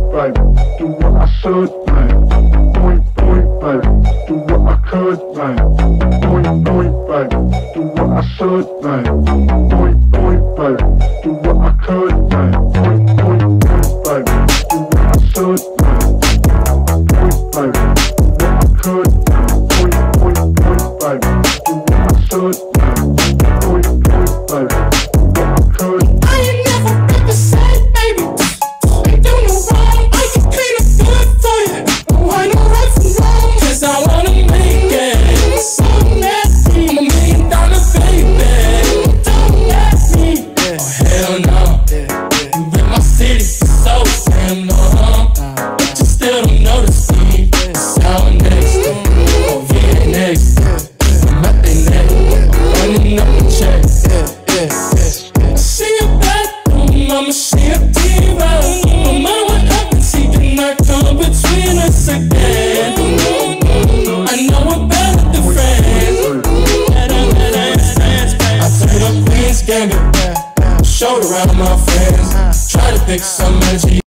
baby, do what I should, man. Point, baby, do what I could, man. Point, baby, do what I should, man. Point, baby, do what I could, man. Point, baby, do what I should, man. Point, baby, do what I could, man. Point, baby, do what I should, man. Point, baby, do what I could. I ain't never been the same, baby. Ain't do no wrong, I can clean up good for you. Oh, I know right from wrong, 'cause I wanna make it. So nasty, I'm $1 million baby. Don't ask me, oh hell no. You in my city, so damn no, but you still don't notice me. Sour next, oh yeah next. I'm at the neck, I'm running up the check. I see a bathroom, I'ma see a diva. No matter what happens, he cannot come between us again. I know we're better than friends. I played up Queen's Gambit, showed around my friends. Try to pick some energy.